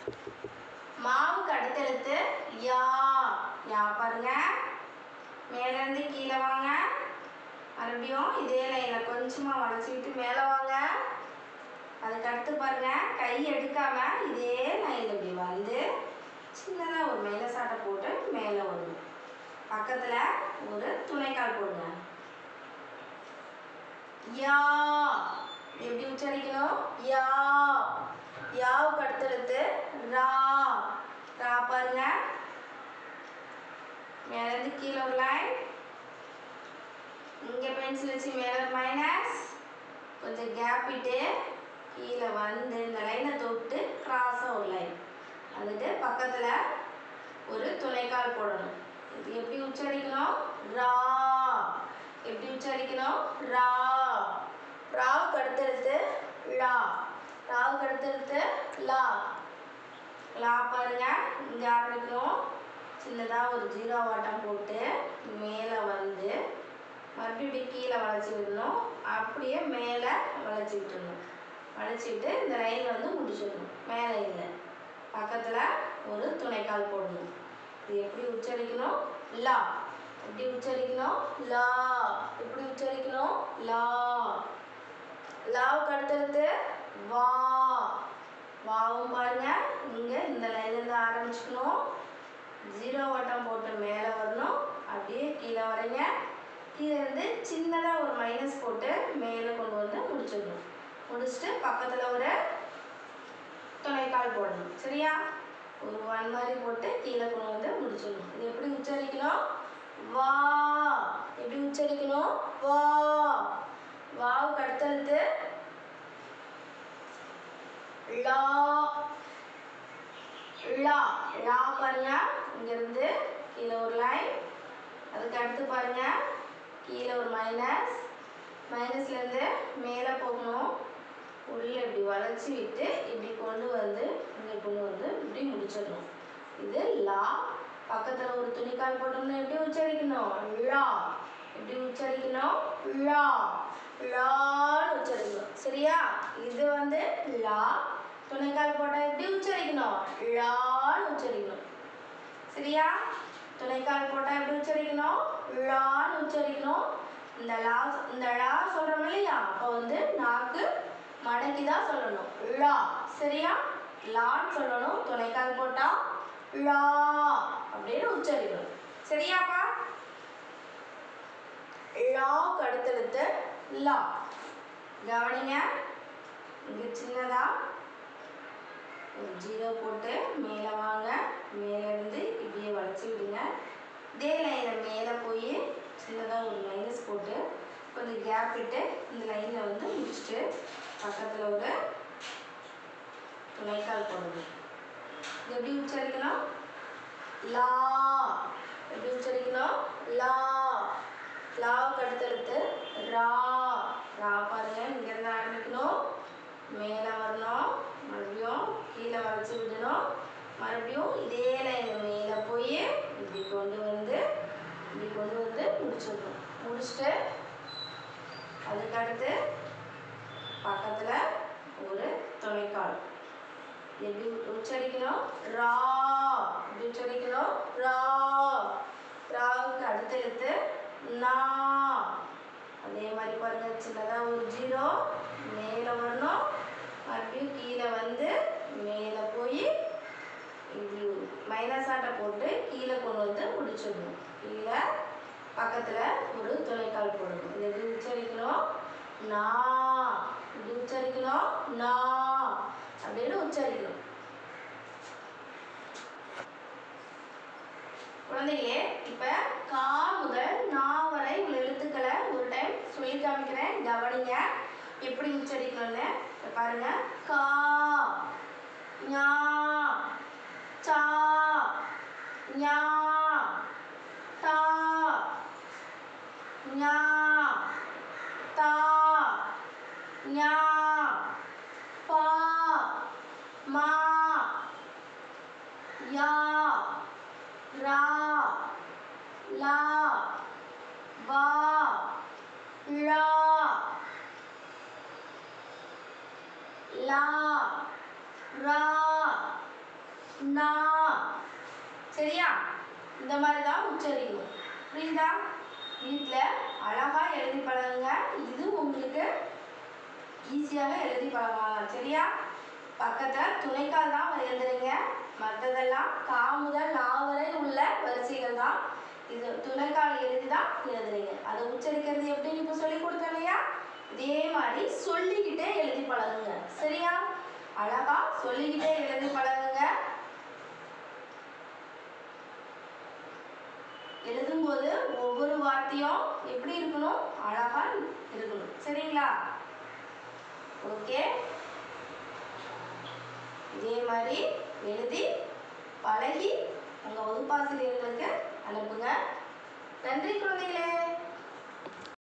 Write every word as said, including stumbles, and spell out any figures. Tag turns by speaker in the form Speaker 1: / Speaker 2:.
Speaker 1: மாவுக்கு அடுத்த எழுத்து யா. யா பாருங்க, மேலேருந்து கீழே வாங்க. மறுபடியும் இதே லைனில் கொஞ்சமாக வளைச்சிக்கிட்டு மேலே வாங்க. அதுக்கு அடுத்து பாருங்க, கை எடுக்காம இதே லைனில் இப்படி வந்து சின்னதாக ஒரு மேலே சாட்டை போட்டு மேலே வரணும். பக்கத்தில் ஒரு துணைக்கால் போடுங்க. யா எப்படி உச்சரிக்கணும்? யா. யாவுக்கு அடுத்த எழுத்து ரா. ரா பாருங்க, மேலேருந்து கீழே ஒரு லைன். இங்கே பென்சில் வச்சு மேலே ஒரு மைனஸ், கொஞ்சம் கேப் விட்டு கீழே வந்து இந்த லைனை தொட்டு கிராஸாக ஒரு லைன் வந்துட்டு பக்கத்தில் ஒரு துணைக்கால் போடணும். இது எப்படி உச்சரிக்கணும்? ரா. எப்படி உச்சரிக்கணும்? ரா. ராவுக்கு அடுத்த எழுத்து லா. ராவுக்கு அடுத்த எழுத்து லா. லா பாருங்க, இங்கே ஆரம்பிக்கணும். சின்னதாக ஒரு ஜீரோ வாட்டம் போட்டு மேலே வந்து மறுபடியும் கீழே வளைச்சி விடணும். அப்படியே மேலே வளைச்சி விட்டுடணும். வளைச்சிட்டு இந்த லைன் வந்து முடிச்சிடணும். மேலே இல்லை, பக்கத்தில் ஒரு துணைக்கால் போடணும். இது எப்படி உச்சரிக்கணும்? லா. எப்படி உச்சரிக்கணும்? லா. எப்படி உச்சரிக்கணும்? லா. லாவுக்கு அடுத்தடுத்து வா. வாவும் பாருங்க, இங்கே இந்த லைன்லேருந்து ஆரம்பிச்சுக்கணும். ஜீரோ வட்டம் போட்டு மேலே வரணும். அப்படியே கீழே வரீங்க. கீழே இருந்து சின்னதாக ஒரு மைனஸ் போட்டு மேலே கொண்டு வந்து முடிச்சிடணும். முடிச்சுட்டு பக்கத்தில் ஒரு துணைக்கால் போடணும். சரியா? ஒரு ஒன் மாதிரி போட்டு கீழே கொண்டு வந்து முடிச்சிடணும். இது எப்படி உச்சரிக்கணும்? வா. எப்படி உச்சரிக்கணும்? வா. வாவுக்கு அடுத்தடுத்து லா. லா. லா பாருங்க, இங்கிருந்து கீழே ஒரு லைன். அதுக்கு அடுத்து பாருங்க, கீழே ஒரு மைனஸ். மைனஸ்லேருந்து மேலே போகணும். உள்ளே இப்படி வளைச்சி விட்டு இப்படி கொண்டு வந்து இங்கே கொண்டு வந்து இப்படி முடிச்சிடணும். இது லா. பக்கத்தில் ஒரு துணிக்கால் போட்டோம்னா எப்படி உச்சரிக்கணும்? லா. எப்படி உச்சரிக்கணும்? லா. லான்னு உச்சரிக்கணும். சரியா? இது வந்து லா. துணைக்கால் போட்டால் எப்படி உச்சரிக்கணும்? லான்னு உச்சரிக்கணும். சரியா? துணைக்கால் போட்டால் எப்படி உச்சரிக்கணும்? லான்னு உச்சரிக்கணும். இந்த லா இந்த லா சொல்கிறோம் இல்லையா, அப்போ வந்து நாக்கு மடக்கி தான் சொல்லணும். லா. சரியா? லான்னு சொல்லணும். துணைக்கால் போட்டால் லா அப்படின்னு உச்சரிக்கணும். சரியாப்பா? லாவுக்கு அடுத்தெழுத்து லா. கவனிங்க, இங்கே சின்னதாக ஒரு ஜீரோ போட்டு மேலே வாங்க. மேலே இருந்து இப்படியே வளைச்சி விடுங்க. இதே லைனில் மேலே போய் சின்னதாக ஒரு மைனஸ் போட்டு கொஞ்சம் கேப் விட்டு இந்த லைனில் வந்து முடிச்சுட்டு பக்கத்தில் ஒரு துணைக்கால் போடணும். இது எப்படி உச்சரிக்கணும்? லா. எப்படி உச்சரிக்கணும்? லா. லாவுக்கு அடுத்தடுத்து ரா. ரா பாருங்க, இங்கேருந்து ஆரம்பிக்கணும். மேலே வரணும். மறுபடியும் கீழே வளைச்சி விடணும். மறுபடியும் இதே லைன் மேலே போய் இப்படி கொண்டு வந்து இப்படி கொண்டு வந்து முடிச்சிடணும். முடிச்சுட்டு அதுக்கடுத்து பக்கத்தில் ஒரு துணைக்கால். எப்படி உச்சரிக்கணும்? ரா. எப்படி உச்சரிக்கணும்? ரா. ராவுக்கு அடுத்த எழுத்து நா. அதே மாதிரி பாருங்க, சின்னதாக ஒரு ஜீரோ மேலே வரணும். மறுபடியும் கீழே வந்து மேலே போய் இப்படி மைனஸ் ஆட்டை போட்டு கீழே கொண்டு வந்து முடிச்சிடணும். கீழே பக்கத்தில் ஒரு துணைக்கால் போடணும். இது எப்படி உச்சரிக்கணும்? நா. இப்படி உச்சரிக்கணும். நா அப்படின்னு உச்சரிக்கணும். குழந்தைகளே, இப்போ கா முதல் நா வரை உள்ள எழுத்துக்களை ஒரு டைம் சொல்லி காமிக்கிறேன். கவனிங்க எப்படி உச்சரிக்கணும்னு. பாருங்க, கா, ஞா, சா, ஞா, டா, ஞா, தா, ஞா, பா, மா, யா, ரா, லா, வா, லா, லா, ரா, நா. சரியா? இந்த மாதிரி தான் உச்சரிக்கணும். புரியுதா? வீட்டில் அழகா எழுதி பழகுங்க. இது உங்களுக்கு ஈஸியாக எழுதி பழகலாம். சரியா? பக்கத்தில் துணைக்கால் தான் எழுதுறீங்க. மற்றதெல்லாம் கா முதல் லா வரை உள்ள வரிசைகள் தான். இது துணைக்கால் எழுதி தான் எழுதுறீங்க. அதை உச்சரிக்கிறது எப்படின்னு இப்போ சொல்லி கொடுத்தேன் இல்லையா? இதே மாதிரி சொல்லிக்கிட்டே எழுதி பழகுங்க. சரியா? அழகா சொல்லிக்கிட்டே எழுதி பழகுங்க. எழுதும்போது ஒவ்வொரு வார்த்தையும் எப்படி இருக்கணும்? அழகா இருக்கணும். சரிங்களா? ஓகே. இதே மாதிரி எழுதி பழகி உங்கள் வகுப்பாசிரியர்களுக்கு அனுப்புங்க. நன்றி குழந்தைகளே.